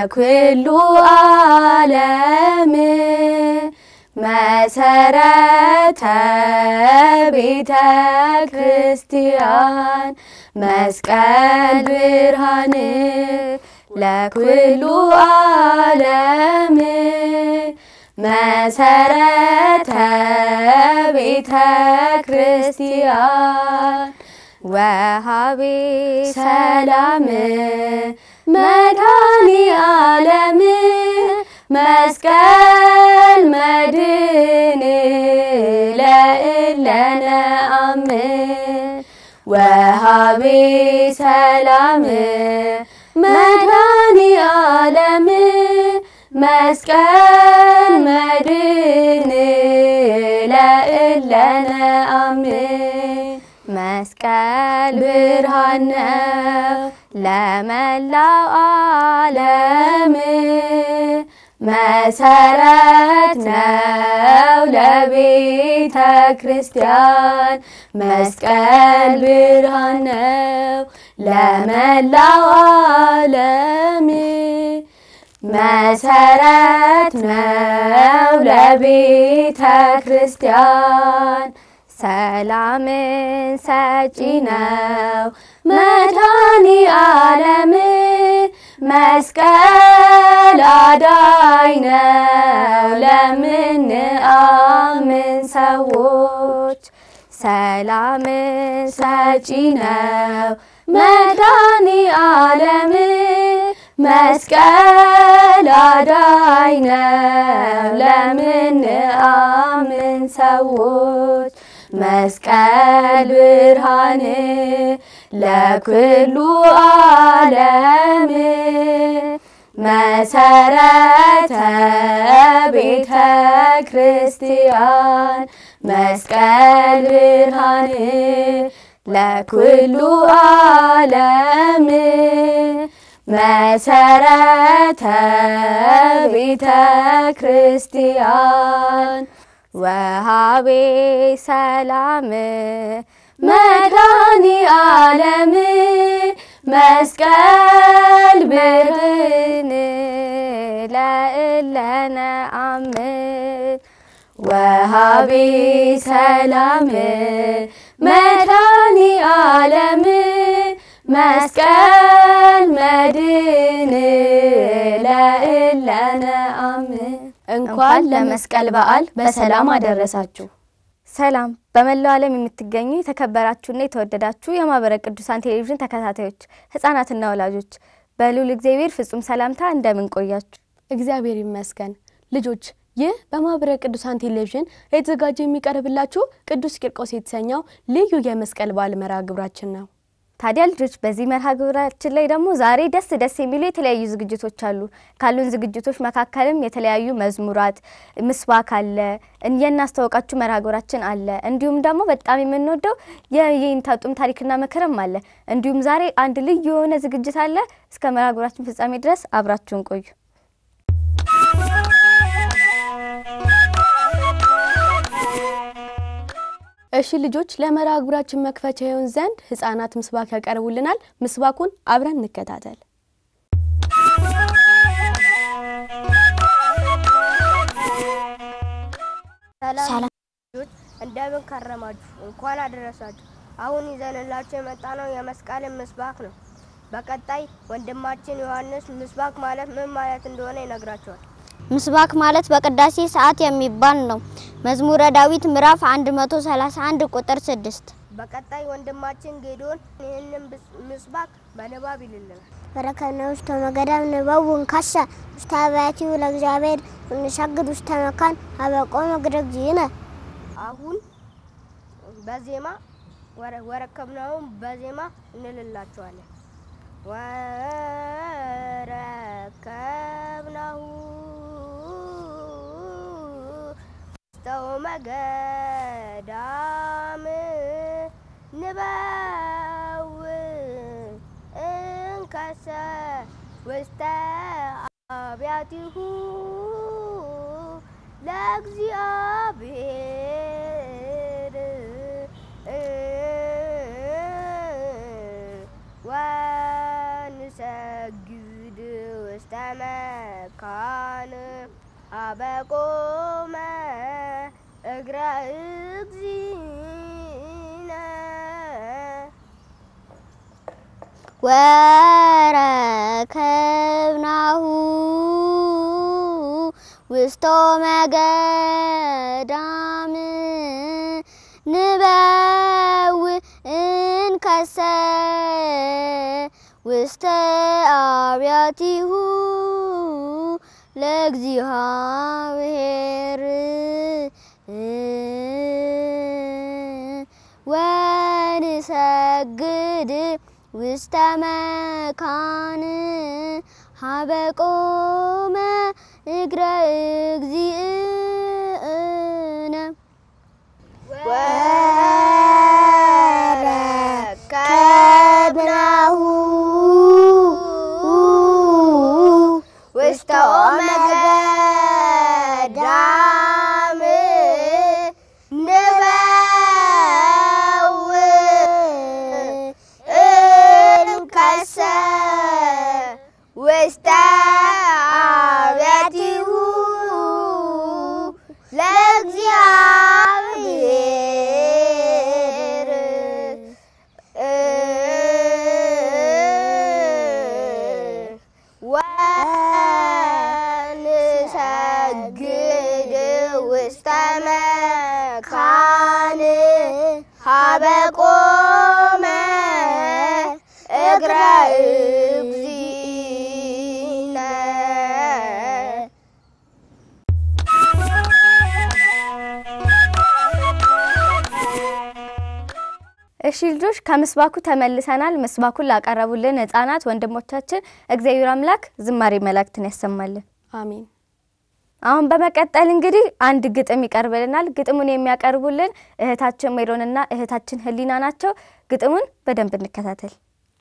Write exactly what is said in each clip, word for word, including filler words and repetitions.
ለኩሉ ዓለም መሰረተ ቤተ ክርስቲያን መስቀል ብርሃን ለኩሉ ዓለም መሰረተ ቤተ ክርስቲያን ወሃቤ ሰላም መድኃኒ ዓለም መስቀል መድን ለእለነ አምን ወሃቤ ሰላም መድኃኒ ዓለም መስቀል መድን ለእለነ አምን መስቀል ብርሃን ነው ለመላው ዓለም መሰረት ነው ለቤተ ክርስቲያን መስቀል ብርሃን ነው ለመላው ዓለም መሰረት ነው ለቤተ ክርስቲያን ሰላምን ሰጪ ነው መድኃኒ ዓለም መስቀል አዳኝ ነው ለምንአምን ሰዎች ሰላምን ሰጪ ነው መድኃኒ ዓለም መስቀል አዳኝ ነው ለምንአምን ሰዎች መስቀል ብርሃን ለኩሉ ዓለም መሰረተ ቤተ ክርስቲያን መስቀል ብርሃን ለኩሉ ዓለም መሰረተ ቤተ ክርስቲያን ወሃቤ ሰላም መድኃኒ ዓለም መስቀል ብርሃን ለእለነ አምን ወሃቤ ሰላም መድኃኒ ዓለም መስቀል መድን ለእለነ አምን እንኳን ለመስቀል በዓል በሰላም አደረሳችሁ። ሰላም በመላው ዓለም የምትገኙ የተከበራችሁና የተወደዳችሁ የማህበረ ቅዱሳን ቴሌቪዥን ተከታታዮች ህፃናትና ወላጆች በልዑል እግዚአብሔር ፍጹም ሰላምታ እንደምን ቆያችሁ? እግዚአብሔር ይመስገን። ልጆች ይህ በማህበረ ቅዱሳን ቴሌቪዥን የተዘጋጀ የሚቀርብላችሁ ቅዱስ ቂርቆስ የተሰኘው ልዩ የመስቀል በዓል መርሃ ግብራችን ነው። ታዲያ ልጆች በዚህ መርሃ ግብራችን ላይ ደግሞ ዛሬ ደስ ደስ የሚሉ የተለያዩ ዝግጅቶች አሉ። ካሉን ዝግጅቶች መካከልም የተለያዩ መዝሙራት ምስባክ አለ እናስተዋወቃችሁ መርሃ ግብራችን አለ። እንዲሁም ደግሞ በጣም የምንወደው የይንታጡም ታሪክና መከረም አለ። እንዲሁም ዛሬ አንድ ልዩ የሆነ ዝግጅት አለ። እስከ መርሃ ግብራችን ፍጻሜ ድረስ አብራችሁን ቆዩ። እሺ ልጆች ለመርሃ ግብራችን መክፈቻ ይሁን ዘንድ ህፃናት ምስባክ ያቀርቡልናል። ምስባኩን አብረን እንከታተል። ሰላም ልጆች እንደምን ከረማችሁ? እንኳን አደረሳችሁ። አሁን ይዘንላችሁ የመጣነው የመስቀል ምስባክ ነው። በቀጣይ ወንድማችን ዮሐንስ ምስባክ ማለት ምን ማለት እንደሆነ ይነግራችኋል። ምስባክ ማለት በቅዳሴ ሰዓት የሚባል ነው። መዝሙረ ዳዊት ምዕራፍ መቶ ሰላሳ አንድ ቁጥር ስድስት። በቀጣይ ወንድማችን ጌዶን ይህንን ምስባክ በንባብ ይልልናል። በረከነ ውስተ መገዳም ንበውን ካሳ ውስተ አብያቲሁ ለእግዚአብሔር እንሰግድ ውስተ መካን አበቆመ ግረግዚነ። አሁን በዜማ ወረከብነውን በዜማ እንልላችኋለን። ወረከብነው ውስተ መገዳም ንበውን እንከሰ ውስተ አብያቲሁ ለእግዚአብሔር ወንሰግድ ውስተ መካን አበቆመ እግረ እግዚእነ ወረከብናሁ ውስቶ መገዳም ንበው እንከሰ ውስተ አብያቲሁ ለእግዚአብሔር ወንሰግድ ውስተ መካን ሀበቆመ እግረ እግዚእነ ወረከብናሁ ውስተ መገዳም ንበው እንከሰ ውስተ አብያቲሁ ለእግዚአብሔር ወንሰግድ ውስተ መካን ሀበቆመ እግረ እግዚእነ እሺ ልጆች ከምስባኩ ተመልሰናል። ምስባኩን ላቀረቡልን ህፃናት ወንድሞቻችን እግዚአብሔር አምላክ ዝማሬ መላእክትን ያሰማልን። አሜን። አሁን በመቀጠል እንግዲህ አንድ ግጥም ይቀርብልናል። ግጥሙን የሚያቀርቡልን እህታችን ሜሮንና እህታችን ህሊና ናቸው። ግጥሙን በደንብ እንከታተል።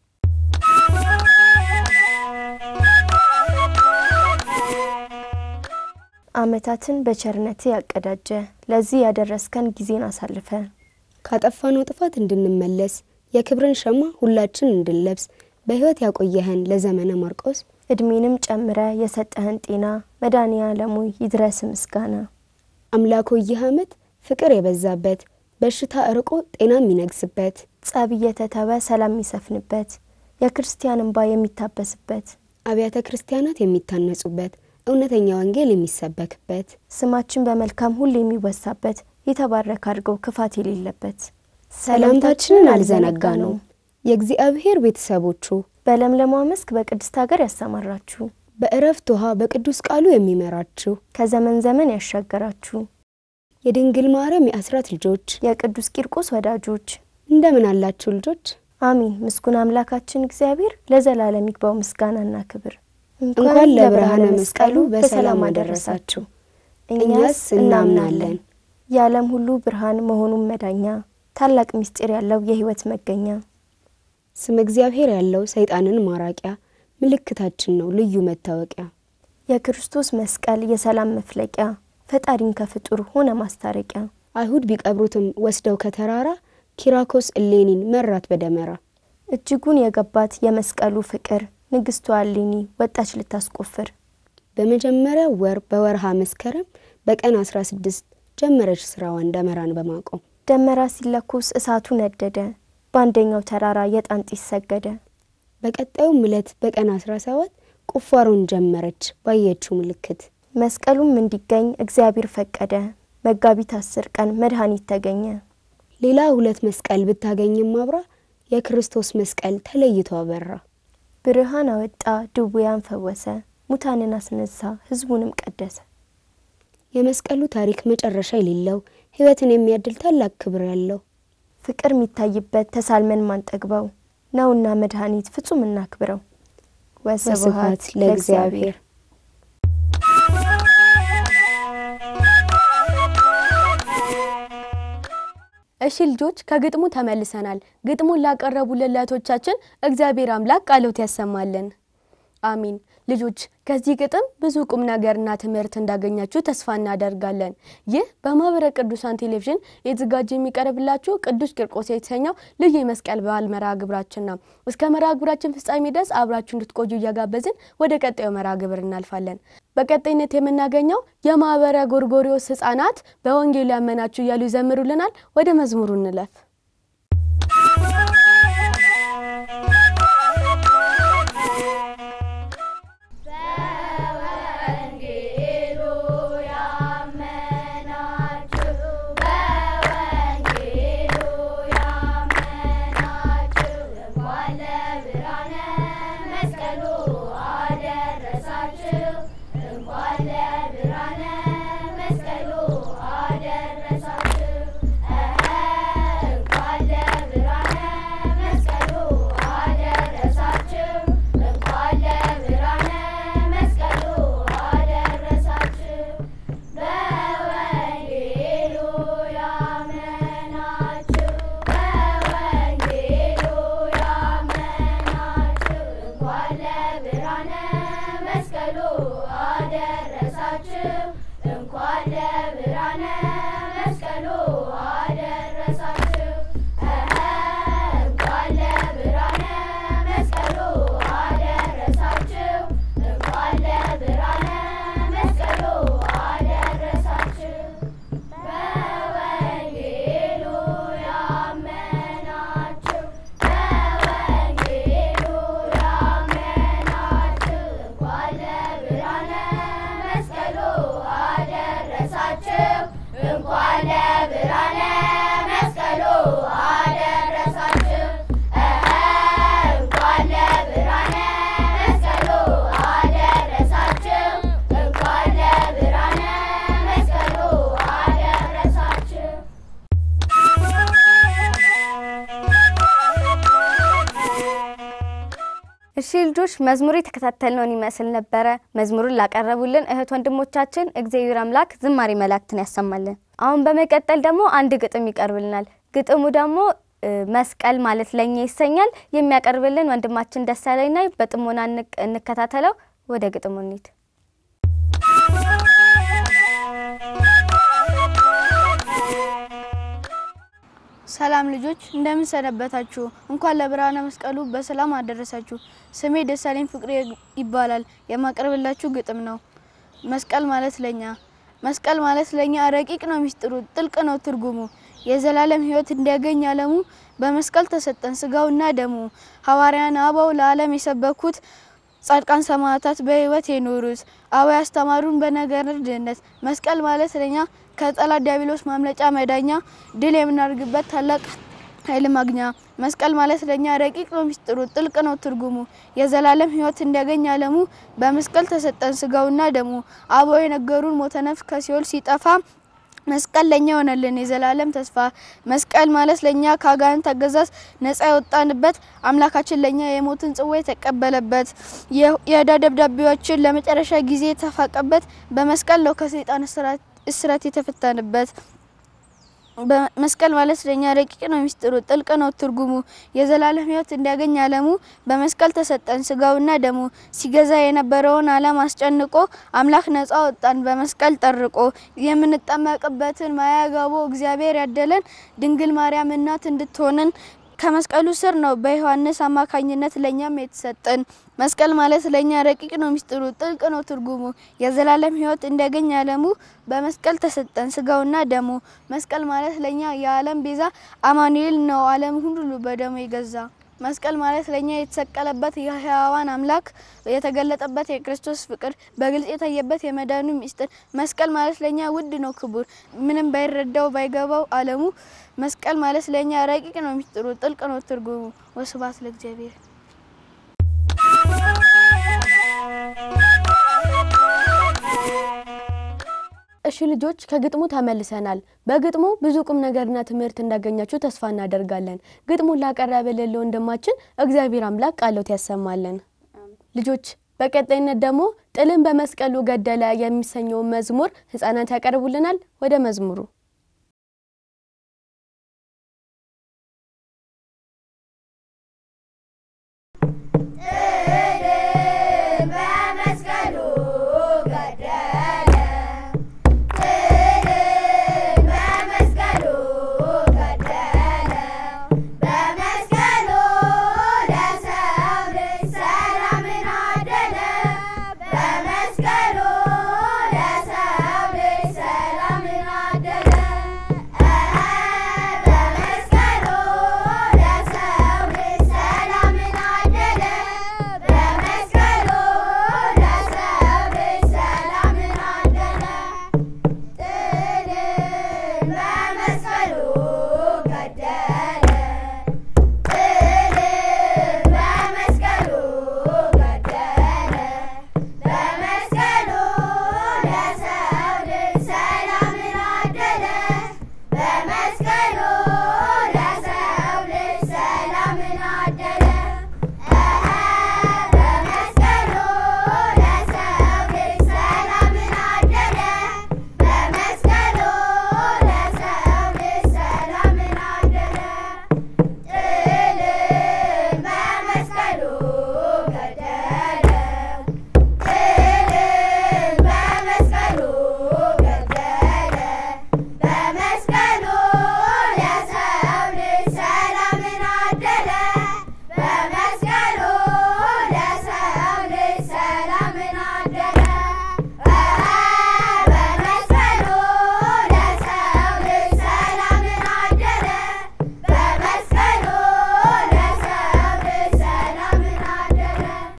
አመታትን በቸርነት ያቀዳጀ ለዚህ ያደረስከን ጊዜን አሳልፈ ካጠፋነው ጥፋት እንድንመለስ የክብርን ሸማ ሁላችን እንድንለብስ በህይወት ያቆየህን ለዘመነ ማርቆስ እድሜንም ጨምረ የሰጠህን ጤና መድኃኔዓለም ይድረስ ምስጋና። አምላኮ ይህ ዓመት ፍቅር የበዛበት በሽታ እርቆ ጤና የሚነግስበት ጸብ የተተወ ሰላም የሚሰፍንበት የክርስቲያን እንባ የሚታበስበት አብያተ ክርስቲያናት የሚታነጹበት እውነተኛ ወንጌል የሚሰበክበት ስማችን በመልካም ሁሉ የሚወሳበት የተባረከ አድርገው ክፋት የሌለበት ሰላምታችንን አልዘነጋነው የእግዚአብሔር ቤተሰቦቹ በለምለማ መስክ በቅድስት ሀገር ያሰማራችሁ በእረፍት ውሃ በቅዱስ ቃሉ የሚመራችሁ ከዘመን ዘመን ያሻገራችሁ የድንግል ማርያም የአስራት ልጆች የቅዱስ ቂርቆስ ወዳጆች እንደምን አላችሁ ልጆች? አሜን። ምስጉን አምላካችን እግዚአብሔር ለዘላለም ይግባው ምስጋናና ክብር። እንኳን ለብርሃነ መስቀሉ በሰላም አደረሳችሁ። እኛስ እናምናለን የዓለም ሁሉ ብርሃን መሆኑን መዳኛ ታላቅ ምስጢር ያለው የህይወት መገኛ ስም እግዚአብሔር ያለው ሰይጣንን ማራቂያ ምልክታችን ነው ልዩ መታወቂያ የክርስቶስ መስቀል የሰላም መፍለቂያ ፈጣሪን ከፍጡር ሆነ ማስታረቂያ አይሁድ ቢቀብሩትም ወስደው ከተራራ ኪራኮስ እሌኒን መራት በደመራ እጅጉን የገባት የመስቀሉ ፍቅር ንግስቷ እሌኒ ወጣች ልታስቆፍር በመጀመሪያ ወር በወርሃ መስከረም በቀን አስራ ስድስት ጀመረች ስራዋን ደመራን በማቆም ደመራ ሲለኮስ እሳቱ ነደደ ባንደኛው ተራራ የጣን ጢስ ሰገደ በቀጣዩ ምለት በቀን አስራ ሰባት ቁፋሮን ጀመረች ባየችው ምልክት መስቀሉም እንዲገኝ እግዚአብሔር ፈቀደ መጋቢት አስር ቀን መድኃኒት ተገኘ ሌላ ሁለት መስቀል ብታገኝም አብራ የክርስቶስ መስቀል ተለይቶ አበራ ብርሃን አወጣ ድውያን ፈወሰ ሙታንን አስነሳ ህዝቡንም ቀደሰ የመስቀሉ ታሪክ መጨረሻ የሌለው ህይወትን የሚያድል ታላቅ ክብር ያለው ፍቅር የሚታይበት ተሳልመን ማንጠግበው ነውና መድኃኒት ፍጹምና ክብረው ወስብሐት ለእግዚአብሔር። እሺ ልጆች ከግጥሙ ተመልሰናል። ግጥሙን ላቀረቡልን ለቶቻችን እግዚአብሔር አምላክ ቃሎት ያሰማልን። አሜን። ልጆች ከዚህ ግጥም ብዙ ቁም ነገርና ትምህርት እንዳገኛችሁ ተስፋ እናደርጋለን። ይህ በማህበረ ቅዱሳን ቴሌቪዥን የተዘጋጀ የሚቀርብላችሁ ቅዱስ ቂርቆስ የተሰኘው ልዩ የመስቀል በዓል መርሃ ግብራችን ነው። እስከ መርሃ ግብራችን ፍጻሜ ድረስ አብራችሁ እንድትቆዩ እያጋበዝን ወደ ቀጣዩ መርሃ ግብር እናልፋለን። በቀጣይነት የምናገኘው የማህበረ ጎርጎርዮስ ህፃናት በወንጌል ያመናችሁ እያሉ ይዘምሩልናል። ወደ መዝሙሩ እንለፍ። እሺ ልጆች መዝሙሩ የተከታተልነውን ይመስል ነበር። መዝሙሩን ላቀረቡልን እህት ወንድሞቻችን እግዚአብሔር አምላክ ዝማሬ መላእክትን ያሰማልን። አሁን በመቀጠል ደግሞ አንድ ግጥም ይቀርብልናል። ግጥሙ ደግሞ መስቀል ማለት ለኛ ይሰኛል። የሚያቀርብልን ወንድማችን ደሳለኝ ነው። በጥሞና እንከታተለው። ወደ ግጥሙ እንሂድ። ሰላም ልጆች እንደምን ሰነበታችሁ? እንኳን ለብርሃነ መስቀሉ በሰላም አደረሳችሁ። ስሜ ደሳለኝ ፍቅሬ ይባላል። የማቀርብላችሁ ግጥም ነው። መስቀል ማለት ለኛ መስቀል ማለት ለኛ ረቂቅ ነው ሚስጥሩ፣ ጥልቅ ነው ትርጉሙ። የዘላለም ሕይወት እንዲያገኝ ዓለሙ በመስቀል ተሰጠን ስጋውና ደሙ። ሐዋርያን አበው ለዓለም የሰበኩት ጻድቃን ሰማዕታት በሕይወት የኖሩት አበው ያስተማሩን በነገር ድነት። መስቀል ማለት ለኛ ከጠላት ዲያብሎስ ማምለጫ መዳኛ፣ ድል የምናርግበት ታላቅ ኃይል ማግኛ። መስቀል ማለት ለኛ ረቂቅ ነው ሚስጥሩ፣ ጥልቅ ነው ትርጉሙ። የዘላለም ሕይወት እንዲያገኝ ዓለሙ በመስቀል ተሰጠን ስጋውና ደሙ። አበው የነገሩን ሞተ ነፍስ ከሲኦል ሲጠፋ መስቀል ለኛ ሆነልን የዘላለም ተስፋ። መስቀል ማለት ለኛ ከአጋንንት አገዛዝ ነፃ የወጣንበት አምላካችን ለኛ የሞትን ጽዋ የተቀበለበት የዕዳ ደብዳቤዎችን ለመጨረሻ ጊዜ የተፋቀበት በመስቀል ነው ከሰይጣን እስራት እስራት የተፈታንበት። በመስቀል ማለት ለኛ ረቂቅ ነው ሚስጥሩ፣ ጥልቅ ነው ትርጉሙ። የዘላለም ሕይወት እንዲያገኝ ዓለሙ በመስቀል ተሰጠን ስጋውና ደሙ። ሲገዛ የነበረውን ዓለም አስጨንቆ አምላክ ነፃ ወጣን በመስቀል ጠርቆ። የምንጠመቅበትን ማያጋቦ እግዚአብሔር ያደለን ድንግል ማርያም እናት እንድትሆነን ከመስቀሉ ስር ነው በዮሐንስ አማካኝነት ለኛም የተሰጠን። መስቀል ማለት ለኛ ረቂቅ ነው ሚስጥሩ፣ ጥልቅ ነው ትርጉሙ። የዘላለም ሕይወት እንዲያገኝ ዓለሙ በመስቀል ተሰጠን ስጋውና ደሙ። መስቀል ማለት ለኛ የዓለም ቤዛ አማኑኤል ነው ዓለም ሁሉ በደሙ የገዛ። መስቀል ማለት ለኛ የተሰቀለበት የሕያዋን አምላክ የተገለጠበት የክርስቶስ ፍቅር በግልጽ የታየበት የመዳኑ ሚስጥር። መስቀል ማለት ለኛ ውድ ነው ክቡር፣ ምንም ባይረዳው ባይገባው ዓለሙ። መስቀል ማለት ለኛ ረቂቅ ነው ሚስጥሩ፣ ጥልቅ ነው ትርጉሙ። ወስብሐት ለእግዚአብሔር። እሺ ልጆች ከግጥሙ ተመልሰናል። በግጥሙ ብዙ ቁም ነገርና ትምህርት እንዳገኛችሁ ተስፋ እናደርጋለን። ግጥሙን ላቀረበልን ወንድማችን እግዚአብሔር አምላክ ቃሎት ያሰማልን። ልጆች በቀጣይነት ደግሞ ጥልን በመስቀሉ ገደለ የሚሰኘው መዝሙር ህፃናት ያቀርቡልናል። ወደ መዝሙሩ